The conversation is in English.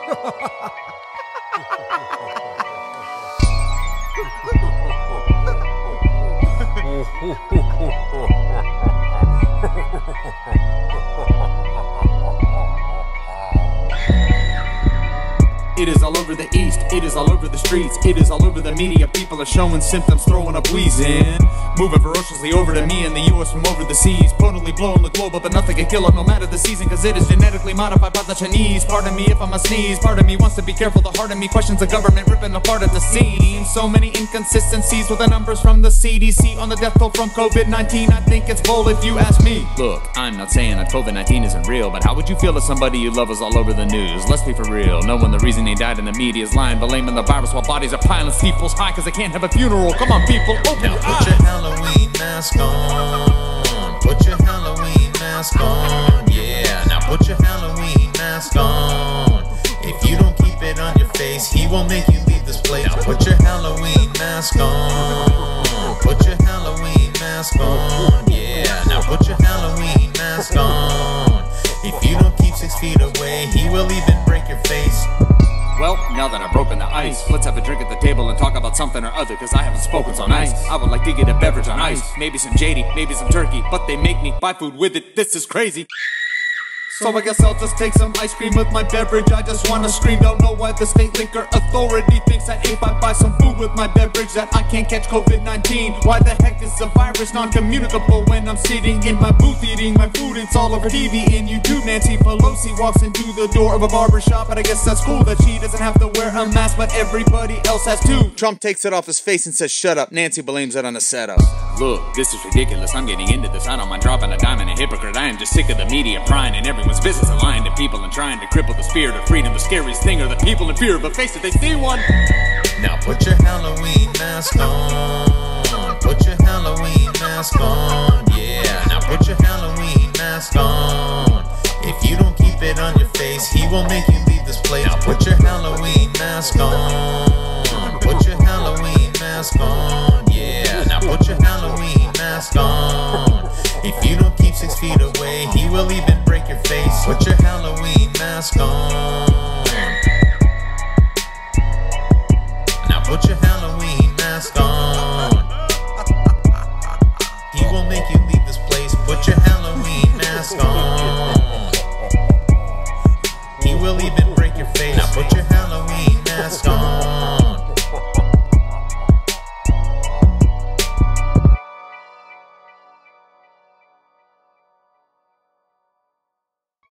It is all over the east, it is all over the streets, it is all over the media. People are showing symptoms, throwing up wheezing, moving ferociously over to me and the US from over the seas, potently blowing the globe up, but nothing can kill it no matter the season, cause it is genetically modified by the Chinese. Pardon me if I'm a sneeze, part of me wants to be careful, the heart of me questions the government ripping apart at the seams. So many inconsistencies with the numbers from the CDC on the death toll from COVID-19. I think it's bold if you ask me. Look, I'm not saying that COVID-19 isn't real, but how would you feel if somebody you love was all over the news? Let's be for real, knowing the reason they died in the media is lying, blaming the virus while bodies are piling steeples high cause they can't have a funeral. Come on people, open your eyes. Now put your Halloween mask on. Put your Halloween mask on. Yeah, now put your Halloween mask on. If you don't keep it on your face, he won't make you leave this place. Now put your Halloween mask on. Put your Halloween mask on. Yeah, now put your Halloween mask on. If you don't keep 6 feet away, he will even break your face. Well, now that I've broken the ice, let's have a drink at the table and talk about something or other, cause I haven't spoken so nice. I would like to get a beverage on ice, maybe some JD, maybe some turkey, but they make me buy food with it, this is crazy. So I guess I'll just take some ice cream with my beverage. I just wanna scream, don't know why the state liquor authority thinks that if I buy some food with my beverage that I can't catch COVID-19. Why the heck is the virus non-communicable when I'm sitting in my booth eating my food? It's all over TV and YouTube. Nancy Pelosi walks into the door of a barbershop, but I guess that's cool that she doesn't have to wear a mask, but everybody else has to. Trump takes it off his face and says shut up. Nancy blames it on a setup. Look, this is ridiculous, I'm getting into this. I don't mind dropping a dime and a hypocrite. I am just sick of the media prying and everyone's business and lying to people and trying to cripple the spirit of freedom. The scariest thing are the people in fear, but face it, they see one. Now put your Halloween mask on. Put your Halloween mask on. Yeah, now put your Halloween mask on. If you don't keep it on your face, he won't make you leave this place. Now put your Halloween mask on. Put your Halloween mask on. Yeah, now put your Halloween mask on. If you don't keep 6 feet away, he will even break your face. Put your Halloween mask on.